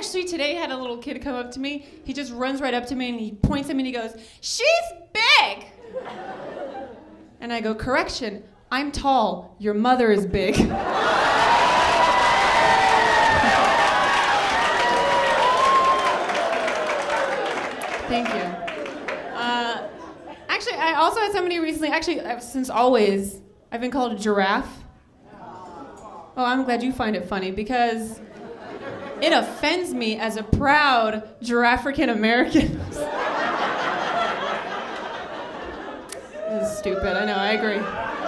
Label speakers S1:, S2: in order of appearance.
S1: actually today had a little kid come up to me. He just runs right up to me and he points at me and he goes, "She's big!" And I go, "Correction, I'm tall. Your mother is big." Thank you. Actually, I also had somebody recently, since always, I've been called a giraffe. Oh, I'm glad you find it funny because it offends me as a proud Giraffe-African American. This is stupid, I know, I agree.